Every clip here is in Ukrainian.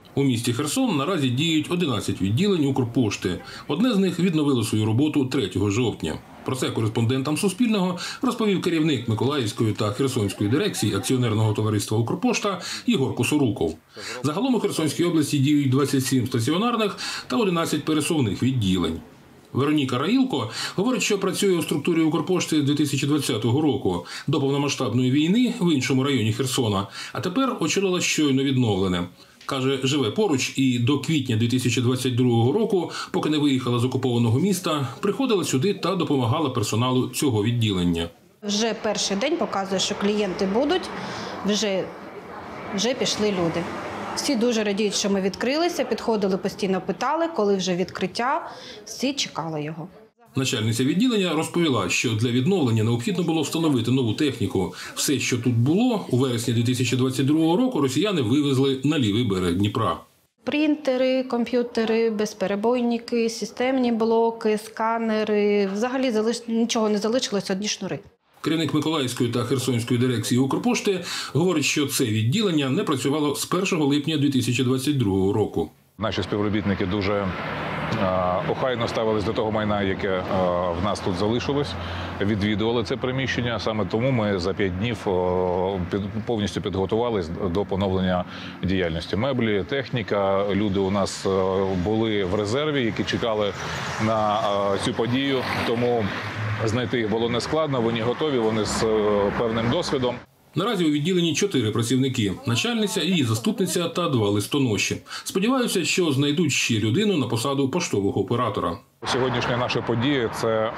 У місті Херсон наразі діють 11 відділень Укрпошти. Одне з них відновило свою роботу 3 жовтня. Про це кореспондентам Суспільного розповів керівник Миколаївської та Херсонської дирекції акціонерного товариства «Укрпошта» Ігор Косоруков. Загалом у Херсонській області діють 27 стаціонарних та 11 пересувних відділень. Вероніка Раїлко говорить, що працює у структурі Укрпошти з 2020 року, до повномасштабної війни в іншому районі Херсона, а тепер очолила щойно відновлене. Каже, живе поруч і до квітня 2022 року, поки не виїхала з окупованого міста, приходила сюди та допомагала персоналу цього відділення. Вже перший день показує, що клієнти будуть, вже пішли люди. Всі дуже радіють, що ми відкрилися, підходили, постійно питали, коли вже відкриття, всі чекали його. Начальниця відділення розповіла, що для відновлення необхідно було встановити нову техніку. Все, що тут було, у вересні 2022 року росіяни вивезли на лівий берег Дніпра. Принтери, комп'ютери, безперебойники, системні блоки, сканери. Взагалі нічого не залишилось, одні шнури. Керівник Миколаївської та Херсонської дирекції Укрпошти говорить, що це відділення не працювало з 1 липня 2022 року. Наші співробітники дуже охайно ставились до того майна, яке в нас тут залишилось, відвідували це приміщення. Саме тому ми за 5 днів повністю підготувалися до поновлення діяльності. Меблі, техніка, люди у нас були в резерві, які чекали на цю подію, тому знайти їх було нескладно, вони готові, вони з певним досвідом. Наразі у відділенні 4 працівники – начальниця, її заступниця та 2 листоноші. Сподіваються, що знайдуть ще людину на посаду поштового оператора. Сьогоднішня наша подія – це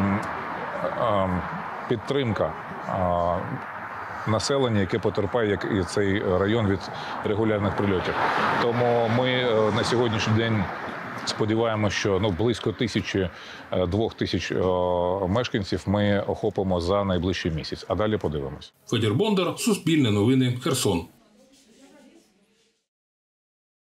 підтримка населення, яке потерпає, як і цей район, від регулярних прильотів. Тому ми на сьогоднішній день сподіваємося, що близько 1000–2000 мешканців ми охопимо за найближчий місяць, а далі подивимось. Федір Бондар, Суспільне новини, Херсон.